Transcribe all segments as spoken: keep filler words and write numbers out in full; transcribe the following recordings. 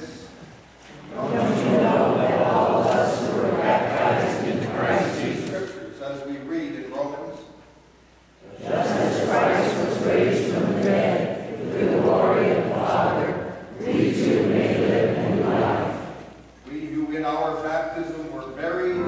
Don't you know that all of us who were baptized into Christ Jesus, scriptures, as we read in Romans, just as Christ was raised from the dead through the glory of the Father, we too may live in life. We who in our baptism were buried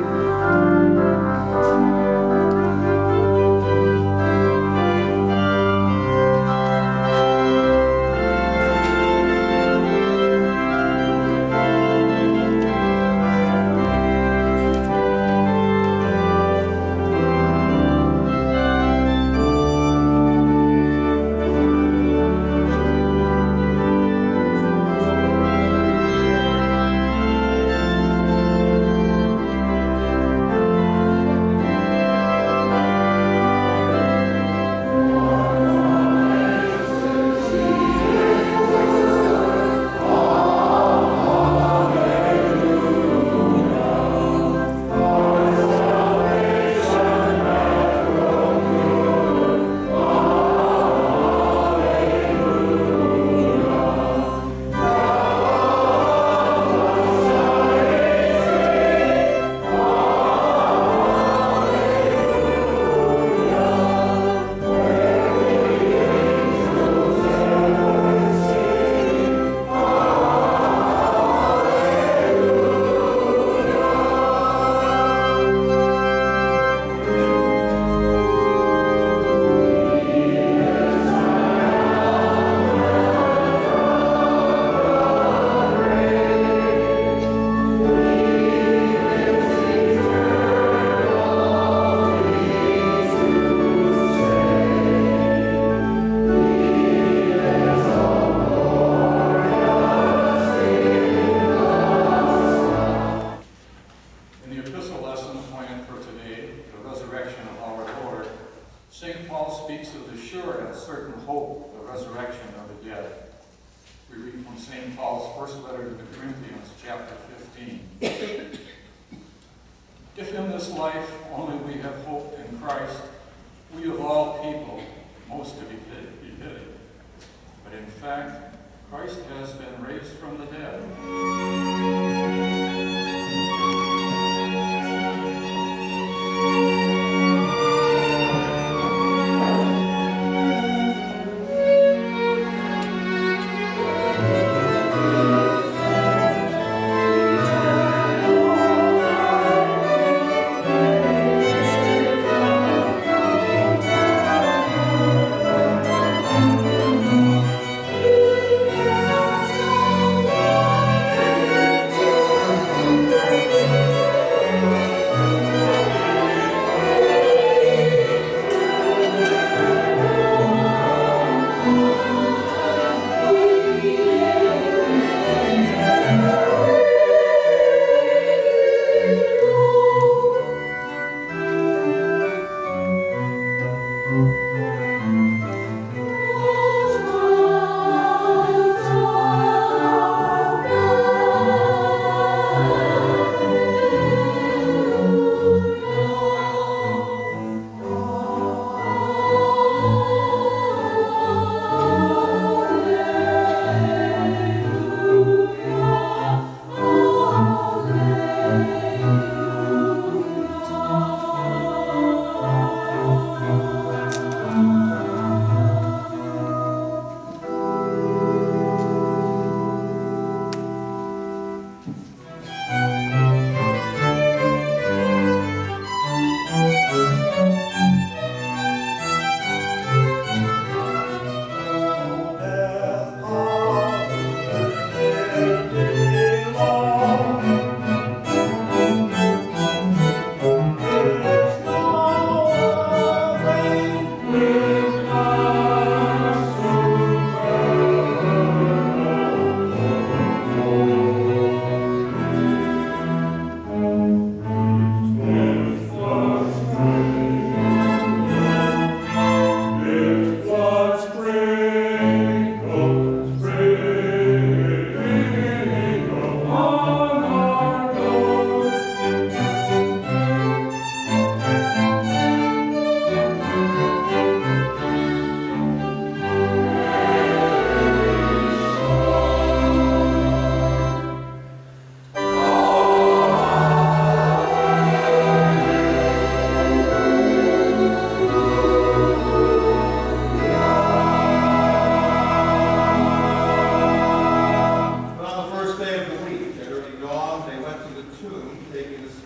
Thank you.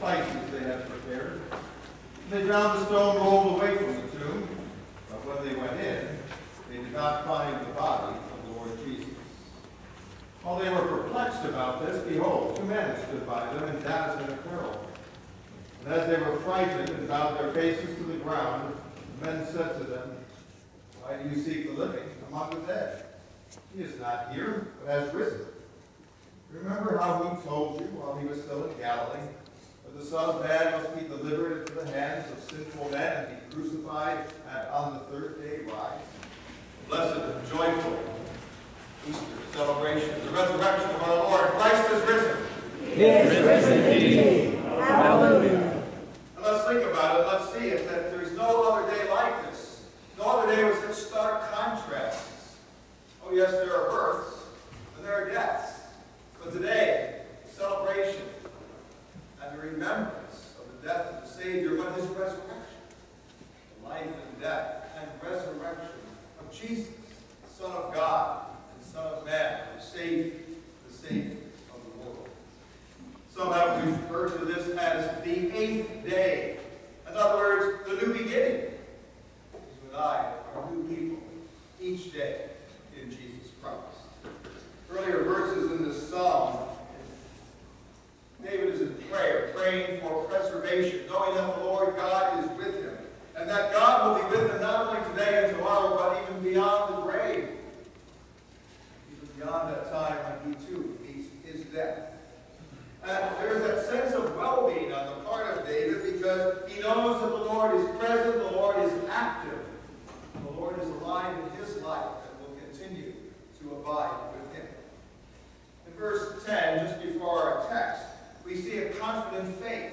spices they had prepared. They found the stone rolled away from the tomb, but when they went in, they did not find the body of the Lord Jesus. While they were perplexed about this, behold, two men stood by them in dazzling apparel. And as they were frightened and bowed their faces to the ground, the men said to them, "Why do you seek the living among the dead? He is not here, but has risen. Remember how he told you while he was still in Galilee, that the Son of Man must be delivered into the hands of sinful men and be crucified, and on the third day rise." Blessed and joyful Easter celebration, the resurrection of our Lord. Christ is risen. He is risen indeed. Hallelujah. And let's think about it. Let's see it, that there's no other day like this. No other day with such stark contrasts. Oh yes, there are births and there are deaths. But today, celebration and the remembrance of the death of the Savior, but his resurrection. The life and death and resurrection of Jesus, the Son of God and Son of Man, the Savior, the Savior of the world. Some have referred to this as the eighth day. In other words, the new beginning. Because you and I are new people each day in Jesus Christ. Earlier verses in this psalm, David is in prayer, praying for preservation, knowing that the Lord God is with him, and that God will be with him not only today and tomorrow, but even beyond the grave. Even beyond that time when he too meets his death. And there's that sense of well-being on the part of David because he knows that the Lord is present, the Lord is active, the Lord is alive in his life and will continue to abide with him. In verse ten, just before our text, we see a confident faith.